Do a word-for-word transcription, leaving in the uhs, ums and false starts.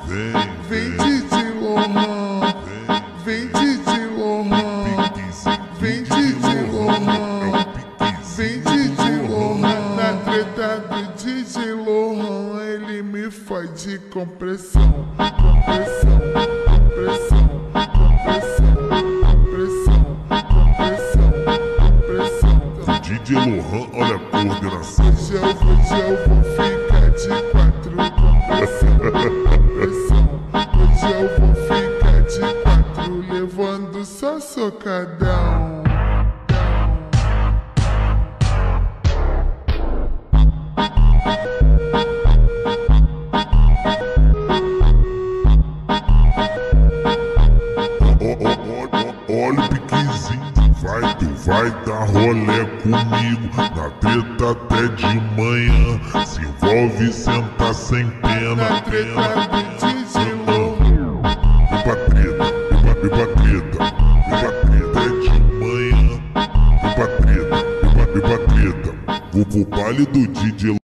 Vem Didi Lohan, vem Didi Lohan, vem Didi Lohan, vem Didi Lohan. Na treta do Didi Lohan, ele me faz de compressão, compressão, compressão, compressão, compressão, compressão, compressão. Didi Lohan, olha a coordenação. Hoje eu, hoje eu vou ficar de quatro, compressão, compressão. Hoje eu vou ficar de quatro, levando só socadão. Olha o piquezinho, vai, tu vai dar rolê comigo. Na treta até de manhã, se envolve, senta sem pena. Na treta do Didi Lohan, vem pra treta, vem pra treta, vem pra treta é de manhã. Vem pra treta, vem pra treta, vou pro baile do Didi Lohan.